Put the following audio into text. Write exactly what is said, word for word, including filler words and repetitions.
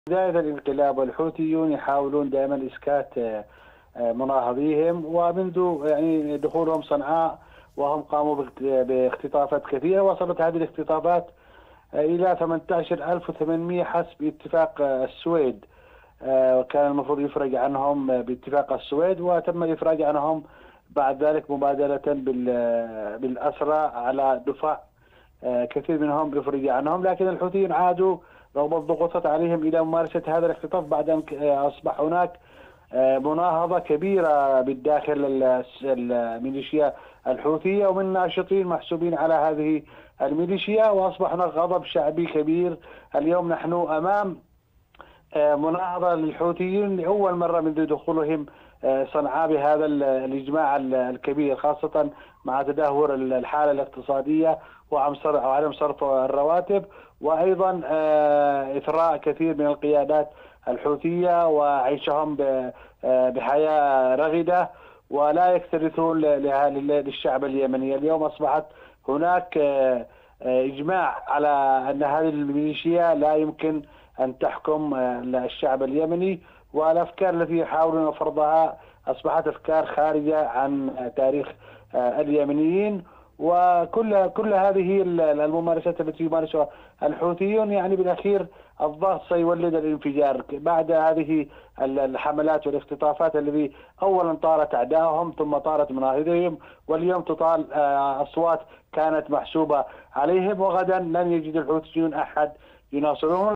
بداية الانقلاب والحوثيون يحاولون دائما إسكات مناهضيهم، ومنذ يعني دخولهم صنعاء وهم قاموا باختطافات كثيرة. وصلت هذه الاختطافات إلى ثمانية عشر ألف وثمانمئة حسب اتفاق السويد، وكان المفروض يفرج عنهم باتفاق السويد، وتم الإفراج عنهم بعد ذلك مبادلة بالأسرى على دفاع. كثير منهم يفرج عنهم، لكن الحوثيين عادوا رغم الضغوطات عليهم إلى ممارسة هذا الاختطاف بعد أن أصبح هناك مناهضة كبيرة بالداخل الميليشيا الحوثية ومن ناشطين محسوبين على هذه الميليشيا، وأصبح هناك غضب شعبي كبير. اليوم نحن أمام مناهضة للحوثيين لأول مرة منذ دخولهم صنعاء بهذا الإجماع الكبير، خاصة مع تدهور الحالة الاقتصادية وعدم صرف الرواتب، وأيضا إثراء كثير من القيادات الحوثية وعيشهم بحياة رغدة ولا يكترثون للشعب اليمني. اليوم أصبحت هناك إجماع على أن هذه الميليشيا لا يمكن أن تحكم الشعب اليمني، والأفكار التي يحاولون فرضها أصبحت أفكار خارجة عن تاريخ اليمنيين. وكل كل هذه الممارسات التي يمارسها الحوثيون يعني بالأخير الضغط سيولد الانفجار بعد هذه الحملات والاختطافات التي أولا طالت أعدائهم ثم طالت مناهضهم، واليوم تطال أصوات كانت محسوبة عليهم، وغدا لن يجد الحوثيون أحد يناصرهم.